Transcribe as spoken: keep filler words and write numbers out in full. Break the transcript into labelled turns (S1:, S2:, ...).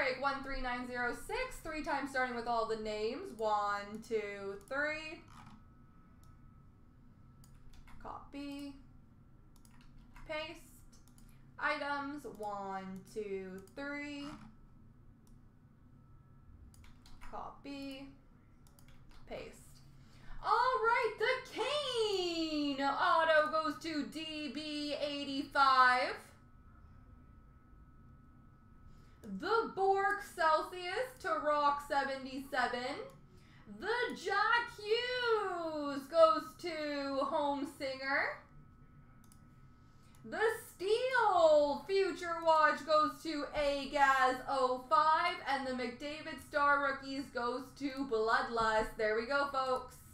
S1: break one three nine zero six. Three times starting with all the names. One, two, three. Copy. Paste. Items. One, two, three. Copy. Paste. All right, the Kane auto goes to D B eighty-five. The Bork Celsius to Rock seventy-seven. The Jack Hughes goes to Home Singer. The Steel Future Watch goes to Agaz oh five. And the McDavid Star Rookies goes to Bloodlust. There we go, folks.